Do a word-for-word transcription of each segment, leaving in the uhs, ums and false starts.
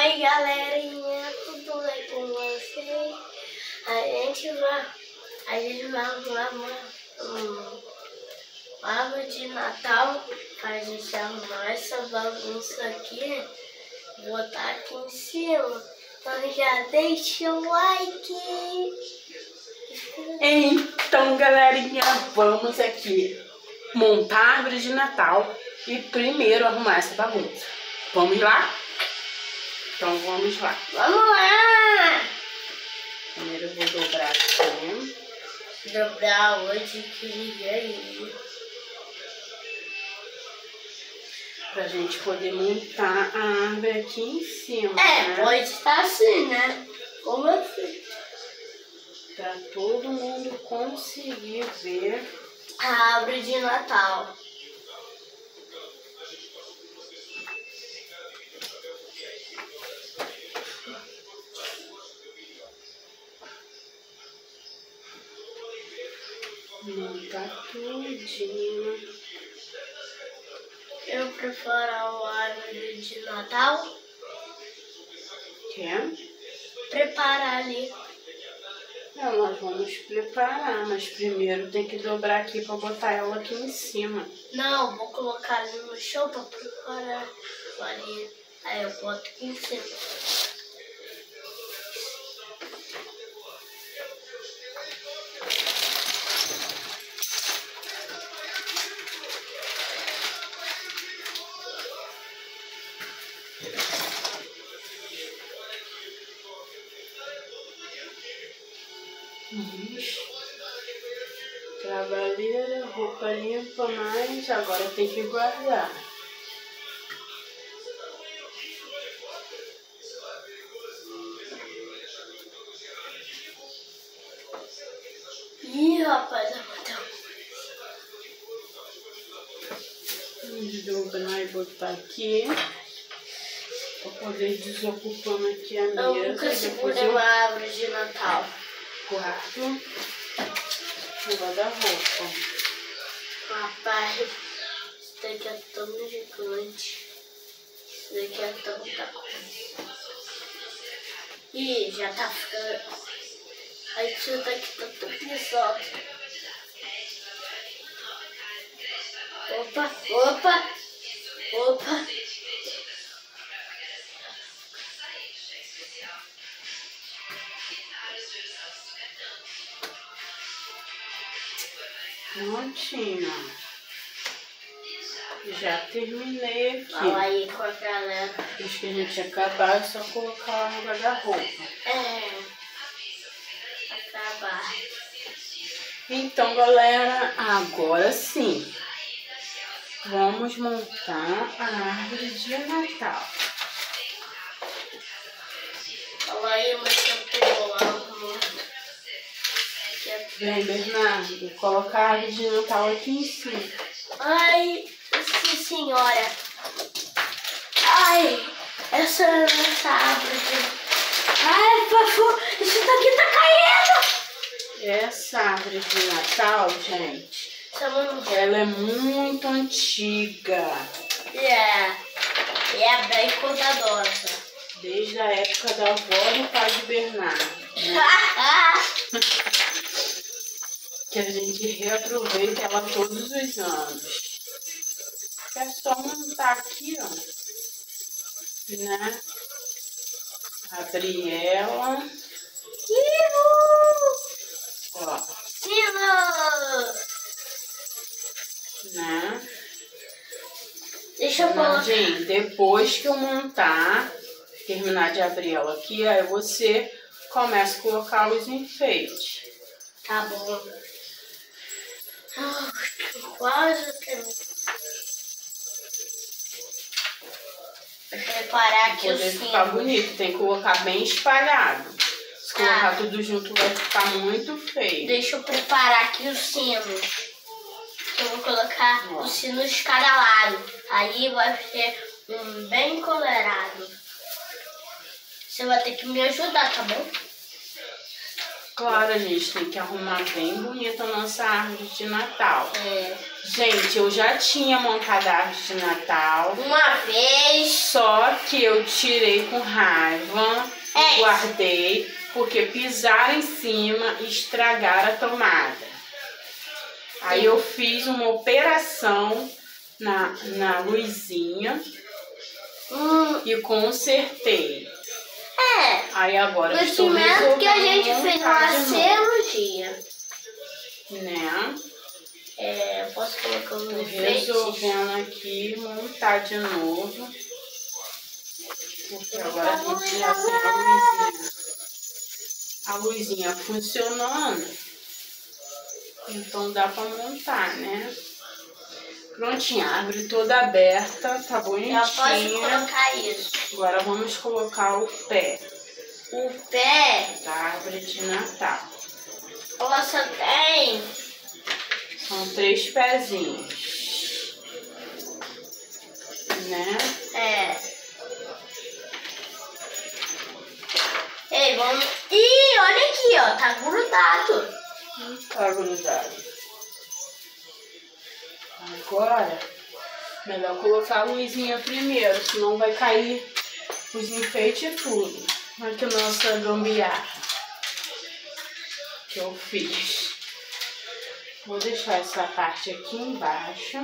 Oi, galerinha, tudo bem com vocês? A gente vai, a gente vai arrumar uma, uma árvore de Natal para a gente arrumar essa bagunça aqui, botar aqui em cima. Então já deixa o like. Então, galerinha, vamos aqui montar a árvore de Natal e primeiro arrumar essa bagunça. Vamos lá? Então vamos lá. Vamos lá! Primeiro eu vou dobrar aqui. Dobrar hoje que liga aí. Pra gente poder montar a árvore aqui em cima. É, né? pode estar assim, né? Como assim? Pra todo mundo conseguir ver A árvore de Natal. montar tudinho. Eu preparar uma árvore de Natal. Quer? Preparar ali. Não, nós vamos preparar, mas primeiro tem que dobrar aqui pra botar ela aqui em cima. Não, vou colocar ali no chão pra preparar ali. Aí eu boto aqui em cima. Trabalheira, roupa limpa, mas agora tem que guardar. Ih, rapaz, eu vou dar Vamos dobrar e botar aqui. Pra poder desocupando aqui a Eu mesa. nunca Depois segurei eu uma árvore de Natal. guardo no guarda-roupa. Rapaz, isso daqui é tão gigante. Isso daqui é tanta coisa. Ih, já tá ficando. Aí isso daqui tá tudo pesado. Opa, opa, opa. Prontinho. Já terminei aqui. Fala aí com a galera. Acho que a gente acabar, é só colocar lá no guarda-roupa. É. Acabar. Então, galera, agora sim. Vamos montar a árvore de Natal. Fala aí, mas eu tô bolando. Vem, Bernardo, colocar a árvore de Natal aqui em cima. Ai, sim, senhora. Ai, essa, essa árvore aqui. Ai, Pafu, isso daqui tá caindo. Essa árvore de Natal, gente, ela é muito antiga. É, é bem cuidadosa. Desde a época da avó do pai de Bernardo. Né? Que a gente reaproveita ela todos os anos. É só montar aqui, ó. Né? Abrir ela. Ó. Né? Deixa eu colocar. Gente, depois que eu montar, terminar de abrir ela aqui, aí você começa a colocar os enfeites. Tá bom. Ah, quase terminei. Vou preparar aqui o Poder ficar símbolo. bonito, tem que colocar bem espalhado. Se colocar Ah. tudo junto vai ficar muito feio. Deixa eu preparar aqui os sinos. Eu vou colocar Ó. os sinos de cada lado. Aí vai ser um bem colorado. Você vai ter que me ajudar, tá bom? Claro, a gente tem que arrumar bem bonita a nossa árvore de Natal. É. Gente, eu já tinha montado a árvore de Natal. Uma vez. Só que eu tirei com raiva, É. guardei, porque pisaram em cima e estragaram a tomada. Aí Sim. eu fiz uma operação na, na luzinha Hum. e consertei. É. Aí agora eu estou Investimento que a gente resolvendo fez montar uma de novo, cirurgia. né? É, eu posso colocar um Tô enfeite? resolvendo aqui montar de novo. Porque agora a gente já tem a luzinha. A luzinha funcionando. Então dá pra montar, né? Prontinha, a árvore toda aberta, tá bonitinha. Já posso colocar isso. Agora vamos colocar o pé O pé, da árvore de Natal. ela só tem. São três pezinhos, né? É. Ei, vamos. Ih, olha aqui, ó. Tá grudado. Tá grudado. Agora, melhor colocar a luzinha primeiro, senão vai cair os enfeites e tudo. Olha que nossa gambiarra que eu fiz. Vou deixar essa parte aqui embaixo.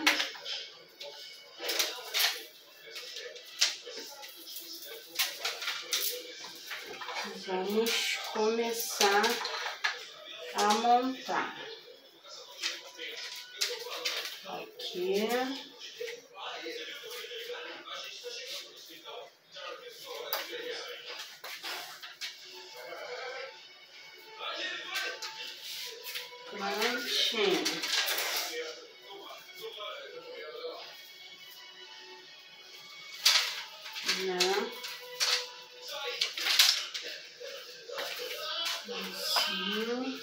Vamos começar a montar. Aqui. Prontinho. Né? Assim.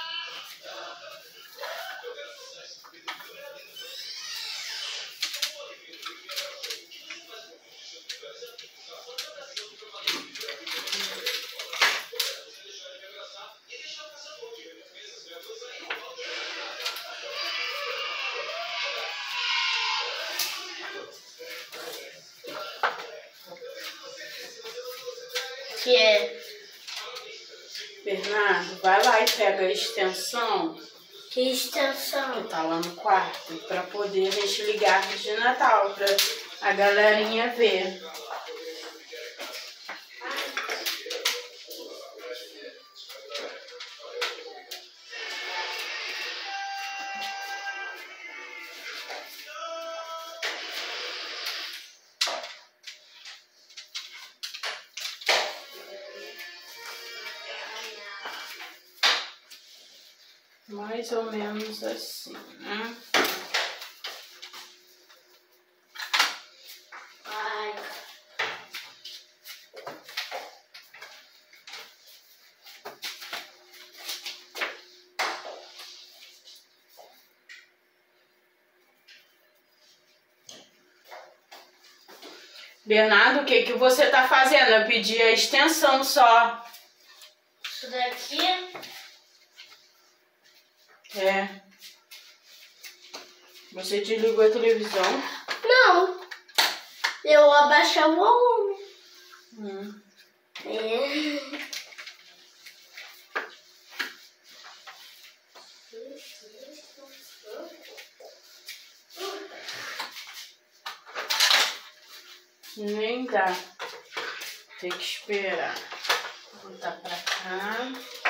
Que é. Bernardo, vai lá e pega a extensão Que extensão. que tá lá no quarto para poder a gente ligar a árvore de Natal para a galerinha ver. Mais ou menos assim, né? Ai. Bernardo, o que que você tá fazendo? Eu pedi a extensão só. Isso daqui. É. Você desligou a televisão? Não. Eu abaixei o volume. Hum. É. Nem dá. Tem que esperar. Vou botar pra cá.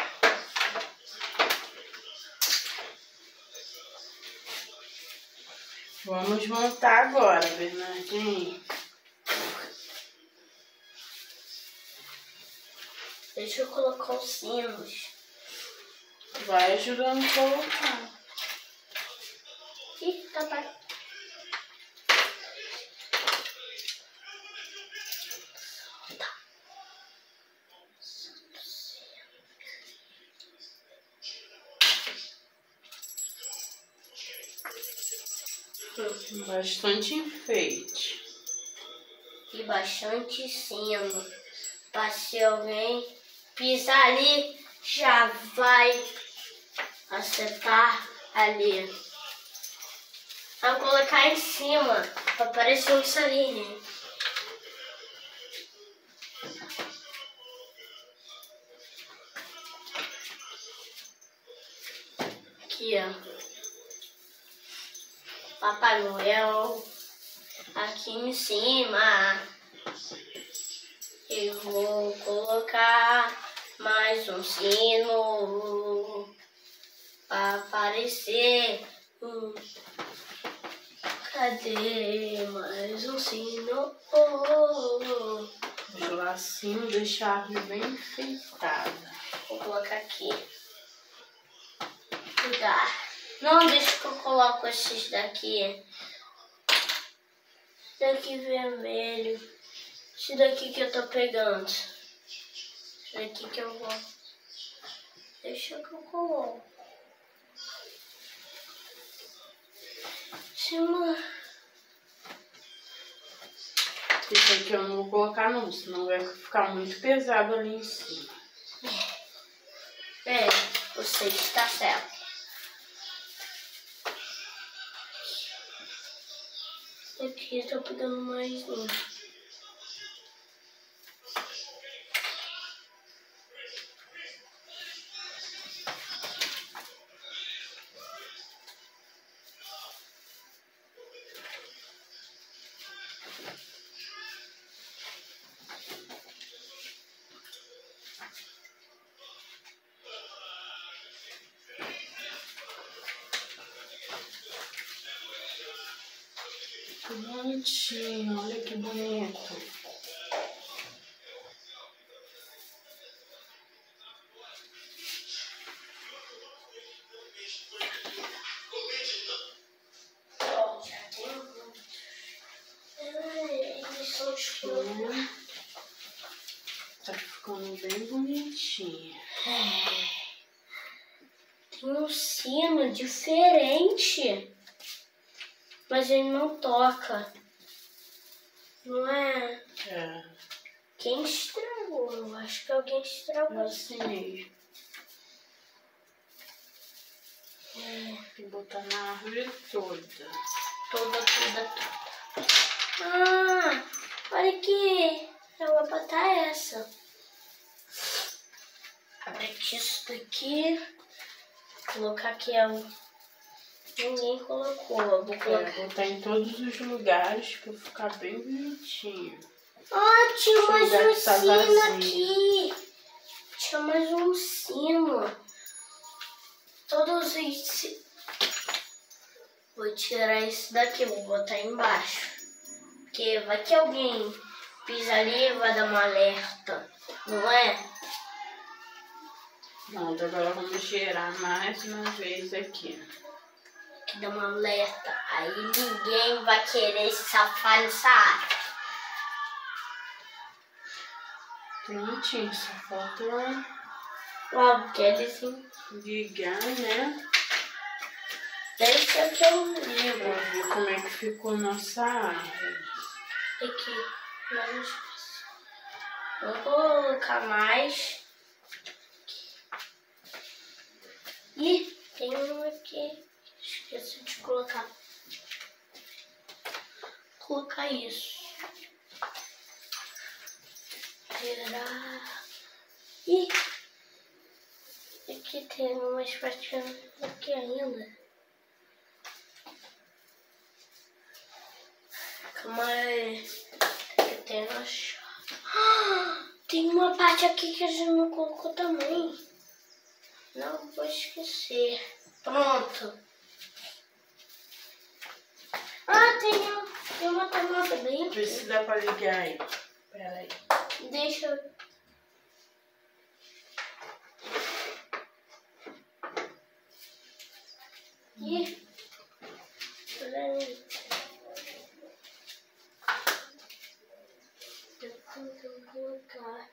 Vamos montar agora, Bernardinho. Deixa eu colocar os sinos. Vai ajudando a colocar. Ih, tá pra... Bastante enfeite. E bastante sino. Pra se alguém pisar ali, já vai acertar ali. Vou colocar em cima para parecer um salinho. Aqui, ó. Papai Noel aqui em cima. Eu vou colocar mais um sino para aparecer. Hum. Cadê mais um sino? Oh. Os lacinhos deixar a árvore bem enfeitada. Vou colocar aqui. Cuidar. Não deixa que eu coloco esses daqui. Esse daqui vermelho. Esse daqui que eu tô pegando. Esse daqui que eu vou. Deixa que eu coloco. Cima. Esse aqui eu não vou colocar não, senão vai ficar muito pesado ali em cima. É, você está certo. Aqui eu tô pegando mais um. Que bonitinho, olha que bonito. Ó, já tem um. Eles são escuros. Tá ficando bem bonitinho. Tem um sino diferente. Mas ele não toca. Não é? É. Quem estragou? Eu acho que alguém estragou. É assim mesmo. É. Tem que botar na árvore toda. Toda, toda, toda. Ah, olha aqui. Eu vou botar essa. Abre aqui isso daqui. Vou colocar aqui. Ó. Ninguém colocou. Eu vou colocar. É, botar em todos os lugares pra ficar bem bonitinho. Ah, tinha mais Lugar um que tá sino vazio. aqui. Tinha mais um sino. Todos esses. Vou tirar esse daqui, vou botar embaixo. Porque vai que alguém pisa ali e vai dar um alerta. Não é? Não, agora vamos girar mais uma vez aqui. Que dá um alerta. Aí ninguém vai querer se safar nessa área. Bonitinho, só falta Ó, quer sim. ligar, né? Deixa que eu Pra ligo. ver como é que ficou nossa árvore. Aqui. Mais. Vou colocar mais. Ih, tem um aqui. Esqueci de colocar. Vou colocar isso. Tirar. Ih, aqui tem umas patinhas aqui ainda. Calma aí. Aqui tem uma chave. Ah, tem uma parte aqui que a gente não colocou também. Não vou esquecer. Pronto. Ah, tem, um, tem uma tomada bem Vê se aqui. dá pra ligar aí. Pera aí. Deixa eu... Ih. Peraí. Eu tenho que colocar.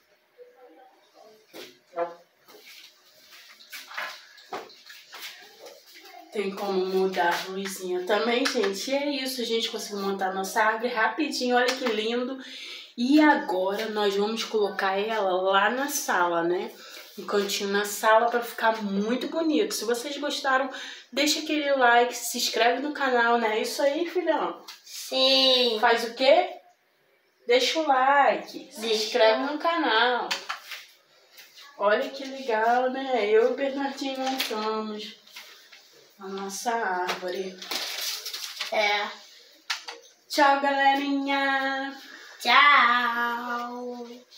Tem como mudar a luzinha também, gente. E é isso, a gente conseguiu montar a nossa árvore rapidinho, olha que lindo. E agora nós vamos colocar ela lá na sala, né? um cantinho na sala para ficar muito bonito. Se vocês gostaram, deixa aquele like, se inscreve no canal, né? É isso aí, filhão? Sim. Faz o quê? Deixa o like, se Deixa. inscreve no canal. Olha que legal, né? Eu e o Bernardinho montamos a nossa árvore. É. Tchau, galerinha! Tchau!